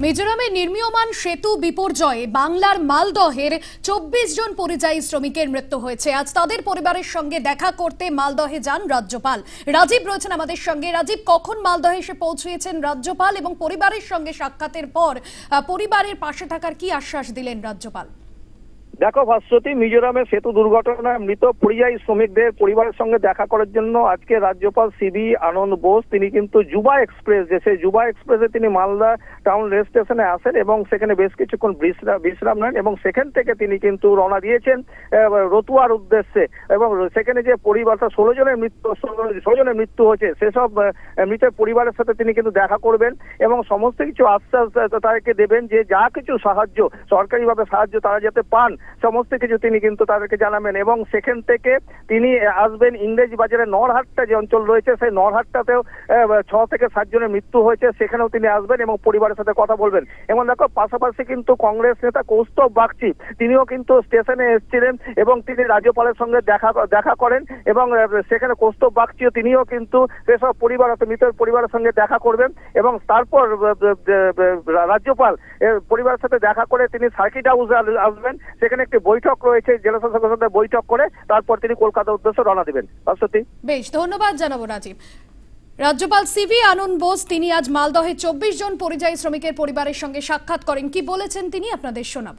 মিজোরামে নির্মীয়মান সেতু বিপর্যয়ে বাংলার মালদহের ২৪ জন পরিযায়ী শ্রমিকের মৃত্যু হয়েছে। আজ তাদের পরিবারের সঙ্গে দেখা করতে মালদহে যান রাজ্যপাল। রাজীব রয়েছেন আমাদের সঙ্গে। রাজীব, কখন মালদহে এসে পৌঁছিয়েছেন রাজ্যপাল এবং পরিবারের সঙ্গে সাক্ষাতের পর পরিবারের পাশে থাকার কি আশ্বাস দিলেন রাজ্যপাল? দেখো ভাস্বতী, মিজোরামে সেতু দুর্ঘটনায় মৃত পরিযায়ী শ্রমিকদের পরিবারের সঙ্গে দেখা করার জন্য আজকে রাজ্যপাল সিবি আনন্দ বোস তিনি কিন্তু যুবা এক্সপ্রেস সেই যুবা এক্সপ্রেসে তিনি মালদা টাউন রেল স্টেশনে আসেন এবং সেখানে বেশ কিছুক্ষণ বিশ্রাম নেন এবং সেখান থেকে তিনি কিন্তু রওনা দিয়েছেন রতুয়ার উদ্দেশ্যে। এবং সেখানে যে পরিবারটা 16 জনের মৃত্যু হয়েছে সেসব মৃতের পরিবারের সাথে তিনি কিন্তু দেখা করবেন এবং সমস্ত কিছু আশ্বাস তাদেরকে দেবেন যে যা কিছু সাহায্য সরকারিভাবে সাহায্য তারা যাতে পান সমস্ত কিছু তিনি কিন্তু তাদেরকে জানাবেন। এবং সেখান থেকে তিনি আসবেন ইংরেজি বাজারের নরহাট্টা যে অঞ্চল রয়েছে সেই নরহাট্টাতেও 6 থেকে 7 জনের মৃত্যু হয়েছে, সেখানেও তিনি আসবেন এবং পরিবারের সাথে কথা বলবেন। এবং দেখো পাশাপাশি কিন্তু কংগ্রেস নেতা কৌস্তব বাগচি তিনিও কিন্তু স্টেশনে এসেছিলেন এবং তিনি রাজ্যপালের সঙ্গে দেখা করেন এবং সেখানে কৌস্তব বাগচিও তিনিও কিন্তু সেসব পরিবার মৃতের পরিবারের সঙ্গে দেখা করবেন এবং তারপর রাজ্যপাল পরিবারের সাথে দেখা করে তিনি সার্কিট হাউসে আসবেন। সেখানে একটি বৈঠক রয়েছে, জেলা শাসকের সাথে বৈঠক করে তারপর তিনি কলকাতার উদ্দেশ্যে রওনা দিবেন। বেশ, ধন্যবাদ জানাবো রাজীব। রাজ্যপাল সিবি আনন্দ বোস তিনি আজ মালদহে 24 জন পরিযায়ী শ্রমিকের পরিবারের সঙ্গে সাক্ষাৎ করেন। কি বলেছেন তিনি আপনাদের শোনাবো।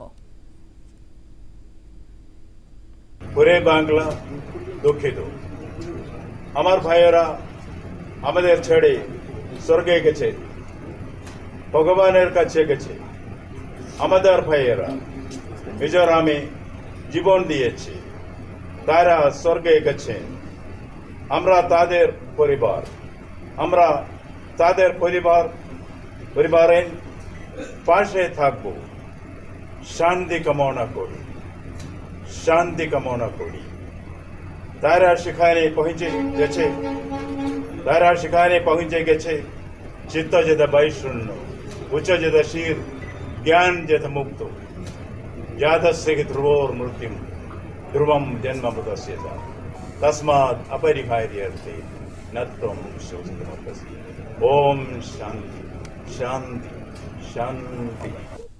পুরে বাংলা দুঃখিত, আমার ভাইয়েরা আমাদের ছেড়ে স্বর্গে গেছে, ভগবানের কাছে গেছে। আমাদের ভাইয়েরা মিজোরামে জীবন দিয়েছে, তারা স্বর্গে গেছেন। আমরা তাদের পরিবারের পাশে থাকব। শান্তি কামনা করি। তারা সেখানে পৌঁছে গেছে। চিত্ত যেত বৈশূন্য, উচ্চ যেত শির, জ্ঞান যেত মুক্ত, যাদস্য ধ্রুবোর মৃত্যুম ধ্রুবম জন্মবুদস্যেত তস্মাৎ অপরিহার্যর্থে ন ত্বম শোচিতুমর্হসি। ওম শান্তি শান্তি শান্তি।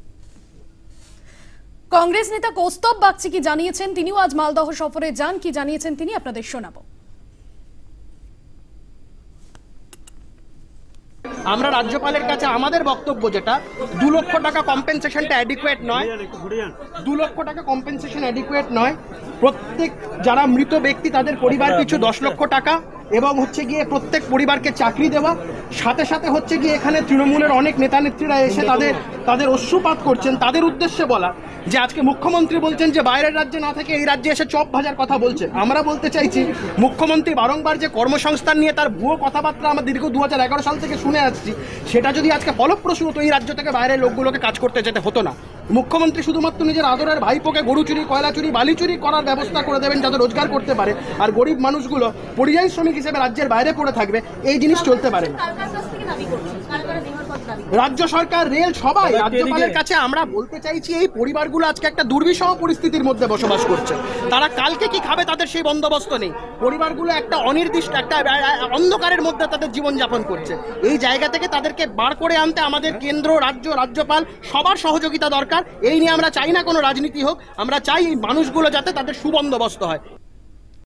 কংগ্রেস নেতা কৌস্তব বাগচি কি জানিয়েছেন, তিনিও আজ মালদহ সফরে যান, কি জানিয়েছেন তিনি আপনাদের শোনাবো। আমরা রাজ্যপালের কাছে আমাদের বক্তব্য যেটা 2 লক্ষ টাকা কম্পেনসেশনটা অ্যাডিকুয়েট নয়, 2 লক্ষ টাকা কম্পেনসেশন অ্যাডিকুয়েট নয়। প্রত্যেক যারা মৃত ব্যক্তি তাদের পরিবার পিছু 10 লক্ষ টাকা এবং হচ্ছে গিয়ে প্রত্যেক পরিবারকে চাকরি দেওয়া। সাথে সাথে হচ্ছে গিয়ে এখানে তৃণমূলের অনেক নেতা নেত্রীরা এসে তাদের অশ্রুপাত করছেন। তাদের উদ্দেশ্যে বলা যে আজকে মুখ্যমন্ত্রী বলছেন যে বাইরের রাজ্যে না থেকে এই রাজ্যে এসে চপ ভাজার কথা বলছেন। আমরা বলতে চাইছি মুখ্যমন্ত্রী বারংবার যে কর্মসংস্থান নিয়ে তার ভুয়ো কথাবার্তা আমরা দীর্ঘ 2011 সাল থেকে শুনে আসছি, সেটা যদি আজকে ফলপ্রসূ হতো এই রাজ্য থেকে বাইরের লোকগুলোকে কাজ করতে যেতে হতো না। মুখ্যমন্ত্রী শুধুমাত্র নিজের আদরের ভাইপোকে গরু চুরি, কয়লা চুরি, বালি চুরি করার ব্যবস্থা করে দেবেন যাতে রোজগার করতে পারে, আর গরিব মানুষগুলো পরিযায়ী শ্রমিক হিসেবে রাজ্যের বাইরে পড়ে থাকবে। এই জিনিস চলতে পারে না। রাজ্য সরকার, রেল, সবাই রাজ্যপালের কাছে আমরা বলতে চাইছি এই পরিবারগুলো আজকে একটা দুর্বিষহ পরিস্থিতির মধ্যে বসবাস করছে। তারা কালকে কি খাবে তাদের সেই বন্দোবস্ত নেই। পরিবারগুলো একটা অনির্দিষ্ট একটা অন্ধকারের মধ্যে তাদের জীবনযাপন করছে। এই জায়গা থেকে তাদেরকে বার করে আনতে আমাদের কেন্দ্র, রাজ্যপাল সবার সহযোগিতা দরকার। এই নিয়ে আমরা চাই না কোনো রাজনীতি হোক, আমরা চাই এই মানুষগুলো যাতে তাদের সুবন্দোবস্ত হয়।